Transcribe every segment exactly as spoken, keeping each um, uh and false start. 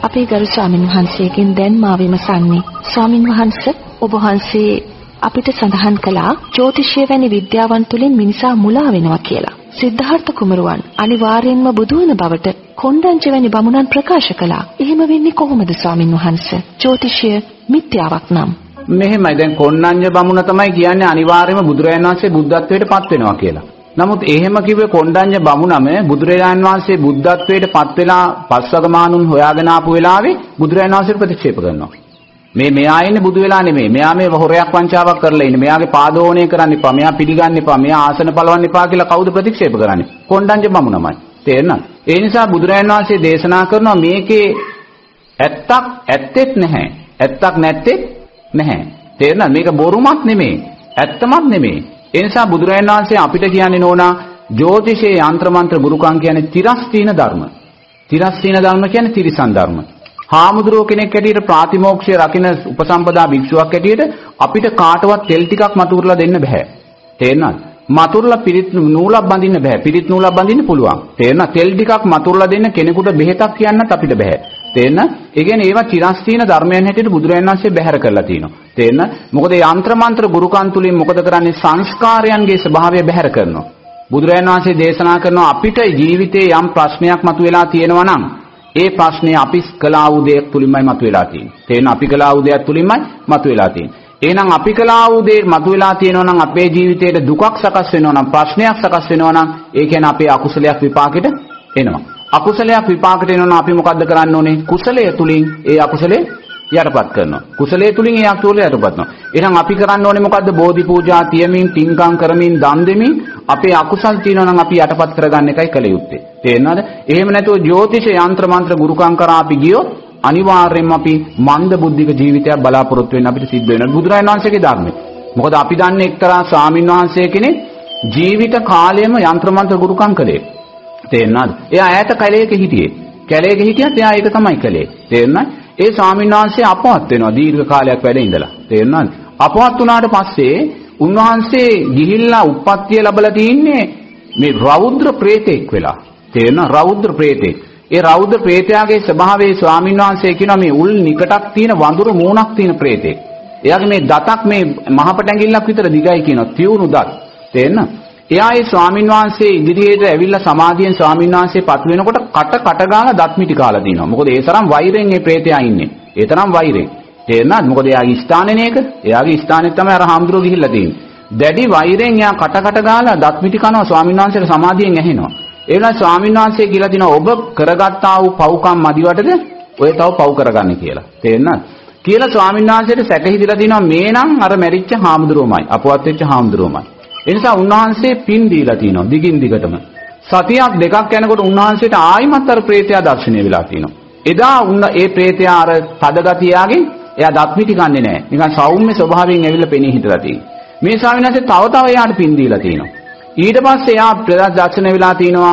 අපේ ගරු ස්වාමින් වහන්සේගෙන් දැන් මා විමසන්නේ ස්වාමින් වහන්සේ ඔබ වහන්සේ අපිට සඳහන් කළා ජ්‍යොතිෂය වැනි විද්‍යාවන් තුළින් මිනිසා මුලා වෙනවා කියලා. සිද්ධාර්ථ කුමරුවන් අනිවාර්යෙන්ම බුදු වෙන බවට කොණ්ඩඤ්ඤ වැනි බමුණන් ප්‍රකාශ කළා. එහෙම වෙන්නේ කොහොමද ස්වාමින් වහන්සේ? ජ්‍යොතිෂය මිත්‍යාවක් නම්. මෙහෙමයි දැන් කොණ්ඩඤ්ඤ බමුණ තමයි කියන්නේ අනිවාර්යයෙන්ම බුදුරජාණන් වහන්සේ බුද්ධත්වයට පත් වෙනවා කියලා. නමුත් එහෙම කිව්වේ කොණ්ඩඤ්ඤ බමුණම බුදුරජාණන් වහන්සේ බුද්ධත්වයට පත් වෙලා පස්වගමානුන් හොයාගෙන ආපු වෙලාවේ බුදුරජාණන් වහන්සේ ප්‍රතික්ෂේප කරනවා. මේ මෙයා ඉන්නේ බුදු වෙලා නෙමෙයි. මෙයා මේ හොරයක් වංචාවක් කරලා ඉන්නේ. මෙයාගේ පාදෝණය කරන්න එපා. මෙයා පිළිගන්න එපා. මෙයා ආසන පලවන්න එපා කියලා කවුද ප්‍රතික්ෂේප කරන්නේ? කොණ්ඩඤ්ඤ බමුණමයි. තේරෙනවද? ඒ නිසා බුදුරජාණන් වහන්සේ දේශනා කරනවා මේකේ ඇත්තක් ඇත්තෙත් නැහැ. ඇත්තක් නැත්තේ නැහැ. තේරෙනවද? මේක බොරුමක් නෙමෙයි. ඇත්තමක් නෙමෙයි. ඒ නිසා බුදුරජාණන් වහන්සේ අපිට කියන්නේ නෝනා ජ්‍යොතිෂයේ යంత్ర මන්ත්‍ර ගුරුකම් කියන්නේ තිරස්තීන ධර්ම. තිරස්තීන ධර්ම කියන්නේ තිරිසන් ධර්ම. හාමුදුරුවෝ කෙනෙක් හැටියට ප්‍රාතිමෝක්ෂය රකින්න උපසම්පදා භික්ෂුවක් හැටියට අපිට කාටවත් තෙල් ටිකක් මතුරලා දෙන්න බෑ. තේරෙනවද? මතුරලා පිරිත් නූලක් බඳින්න බෑ. පිරිත් නූලක් බඳින්න පුළුවන්. තේරෙනවද? තෙල් ටිකක් මතුරලා දෙන්න කෙනෙකුට බෙහෙතක් කියන්නත් අපිට බෑ. තේරෙනවද? ඒ කියන්නේ ඒවා චිරස්තීන ධර්මයන් හැටියට බුදුරජාණන් වහන්සේ බැහැර කරලා තිනවා. තේරෙනවද? මොකද මේ යంత్ర මන්ත්‍ර ගුරුකම් තුලින් මොකද කරන්නේ? සංස්කාරයන්ගේ ස්වභාවය බැහැර කරනවා. බුදුරජාණන් වහන්සේ දේශනා කරනවා අපිට ජීවිතේ යම් ප්‍රශ්නයක් මතුවලා තියෙනවා නම් ඒ ප්‍රශ්නේ අපි කළා වූ දෙයක් තුලින්මයි මතුවලා තියෙන්නේ. තේරෙනවද? අපි කළා වූ දෙයක් තුලින්මයි මතුවලා තියෙන්නේ. එහෙනම් අපි කළා වූ දේ මතුවලා තියෙනවා නම් අපේ ජීවිතේට දුකක් සකස් වෙනවා නම් ප්‍රශ්නයක් සකස් වෙනවා නම් ඒ කියන්නේ අපේ අකුසලයක් විපාකෙට එනවා. අකුසලයක් විපාකෙට එනවා නම් අපි මොකද්ද කරන්න ඕනේ? කුසලයේ තුලින් ඒ අකුසලේ යටපත් කරනවා. කුසලයේ තුලින් ඒ අකුසලේ යටපත් කරනවා. එහෙනම් අපි කරන්න ඕනේ මොකද්ද? බෝධි පූජා තියමින්, පින්කම් කරමින්, දන් දෙමින් අපේ අකුසල් තියෙනවා නම් අපි යටපත් කරගන්න එකයි කළ යුත්තේ. තේරෙනවද? එහෙම නැතුව ජ්‍යොතිෂ යంత్ర මන්ත්‍ර ගුරුකම් කරා අපි ගියොත් අනිවාර්යයෙන්ම අපි මන්ද බුද්ධික ජීවිතයක් බලාපොරොත්තු වෙන්න අපිට සිද්ධ වෙනවා. බුදුරජාණන් වහන්සේගේ ධර්මය. මොකද අපි දන්නේ එක්තරා ස්වාමීන් වහන්සේ කෙනෙක් ජීවිත කාලයම යంత్ర මන්ත්‍ර ගුරුකම් කළේ. තේරෙනවද? එයා ඈත කැලේක හිටියේ. කැලේක හිටියත් එයා ඒක තමයි කළේ. තේරෙනවද? ඒ ස්වාමීන් වහන්සේ අපවත් වෙනවා දීර්ඝ කාලයක් වැඩ ඉඳලා. තේරෙනවද? අපවත් වුණාට පස්සේ උන්වහන්සේ ගිහිල්ලා උප්පත්තිය ලැබලා තින්නේ මේ රෞද්‍ර ප්‍රේතෙක් වෙලා. තේරෙනවද? රෞද්‍ර ප්‍රේතෙක්. ඒ රෞද්‍ර ප්‍රේතයාගේ ස්වභාවයේ ස්වාමීන් වහන්සේ කියනවා මේ උල් නිකටක් තියෙන වඳුරු මූණක් තියෙන ප්‍රේතෙක්. එයාගේ මේ දතක් මේ මහපට ඇඟිල්ලක් විතර දිගයි කියනවා. තියුණු දත්. තේරෙනවද? එයා ඒ ස්වාමීන් වහන්සේ ඉදිරියට ඇවිල්ලා සමාධියෙන් ස්වාමීන් වහන්සේ පත් වෙනකොට කට කට ගාලා දත් මිටි කාලා දිනවා. මොකද ඒ තරම් වෛරෙන් මේ ප්‍රේතයා ඉන්නේ. ඒ තරම් වෛරෙන්. තේරෙනවද? මොකද එයාගේ ස්ථානේ නේක. එයාගේ ස්ථානේ තමයි අර හාමුදුරුවෝ ගිහිල්ලා තියෙන්නේ. දැඩි වෛරෙන් එයා කට කට ගාලා දත් මිටි කනවා ස්වාමීන් වහන්සේට සමාධියෙන් ඇහෙනවා. ඒ වෙලාවේ ස්වාමීන් වහන්සේ කියලා දිනවා ඔබ කරගත්තා වූ පව්කම් මදිවටද ඔය තව පව් කරගන්න කියලා. තේරෙනවද? කියලා ස්වාමීන් වහන්සේට සැක හිතිලා දිනවා මේ නම් අර මැරිච්ච හාමුදුරුවෝමයි. අපවත් වෙච්ච හාමුදුරුවෝමයි. ඒ නිසා උන්වහන්සේ පින් දීලා තිනවා දිගින් දිගටම. සතියක් දෙකක් යනකොට උන්වහන්සේට ආයිමත් අර ප්‍රේතයා දර්ශනය වෙලා තිනවා. එදා උන්න ඒ ප්‍රේතයා අර තදගතියාගෙන් එයා දත් මිටි ගන්නෙ නැහැ. නිකන් සෞම්‍ය ස්වභාවයෙන් ඇවිල්ලා පෙනී හිටලා තියෙනවා. මේ ස්වාමීන් වහන්සේ තව තව එයාට පින් දීලා තිනවා. ඊට පස්සේ එයා ප්‍රදත් දර්ශනය වෙලා තිනවා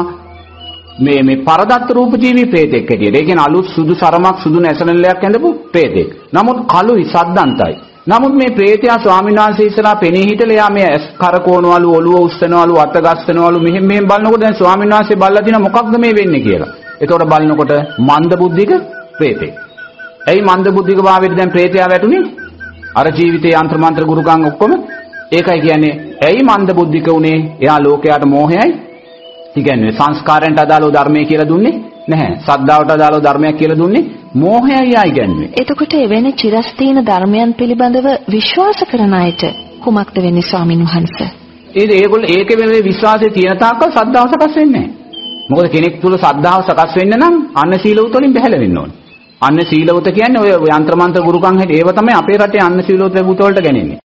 මේ මේ පරදත්ත රූප ජීවි ප්‍රේතෙක් හැටියට. ඒ කියන්නේ අලුත් සුදු සරමක් සුදු නැසනලයක් ඇඳපු ප්‍රේතෙක්. නමුත් කළුයි සද්දන්තයි. නමුත් මේ ප්‍රේතයා ස්වාමීන් වහන්සේ ඉස්සරහා පෙනී හිටලා එයා මේ ඇස් කරකවනවලු ඔළුව උස්සනවලු අත ගස්සනවලු මෙහෙම මෙහෙම බලනකොට දැන් ස්වාමීන් වහන්සේ බල්ලා දිනා මොකක්ද මේ වෙන්නේ කියලා. එතකොට බලනකොට මන්ද බුද්ධික ප්‍රේතෙක්. ඇයි මන්ද බුද්ධික භාවයට දැන් ප්‍රේතයා වැටුනේ? අර ජීවිතේ යంత్ర මන්ත්‍ර ගුරුකම් ඔක්කොම ඒකයි කියන්නේ. ඇයි මන්ද බුද්ධික උනේ? එයා ලෝකයට මෝහයයි. ඉගන්නේ සංස්කාරයන්ට අදාළව ධර්මයේ කියලා දුන්නේ නැහැ. සද්ධාවට අදාළව ධර්මයක් කියලා දුන්නේ මෝහයයි ආයිගන්නේ. එතකොට එවැනි චිරස්තීන ධර්මයන් පිළිබඳව විශ්වාස කරන අයට කුමක්ද වෙන්නේ ස්වාමින් වහන්සේ? ඒ ඒගොල්ලෝ ඒකේ මේ විශ්වාසය තියෙන තාක්කල් සද්ධාව සකස් වෙන්නේ නැහැ. මොකද කෙනෙක් තුල සද්ධාව සකස් වෙන්න නම් අන්න සීලවත වලින් බැහැල වෙන්න ඕනේ. අන්න සීලවත කියන්නේ ඔය යంత్ర මන්ත්‍ර ගුරුකම් හැටි ඒව තමයි අපේ රටේ අන්න සීලවත වලට ගන්නේ.